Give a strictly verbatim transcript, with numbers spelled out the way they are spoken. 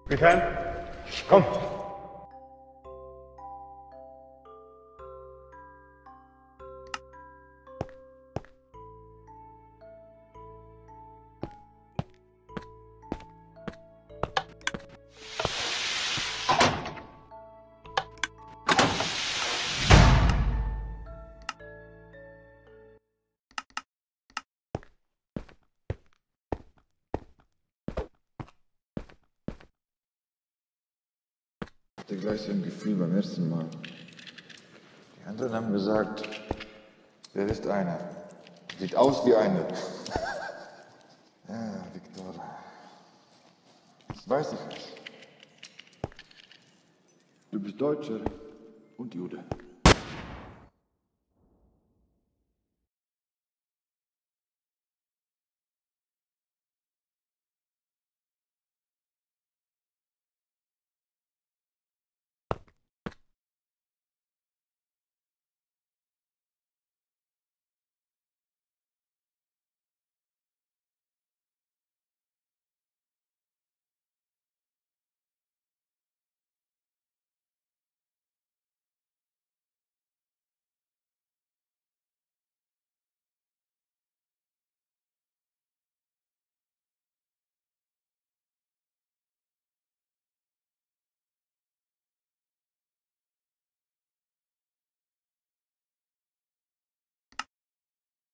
Friedhelm, komm! Ich hatte gleich so ein Gefühl beim ersten Mal. Die anderen haben gesagt, wer ist einer? Sieht aus wie eine. Ja, Viktor. Jetzt weiß ich es. Du bist Deutsche und Jude.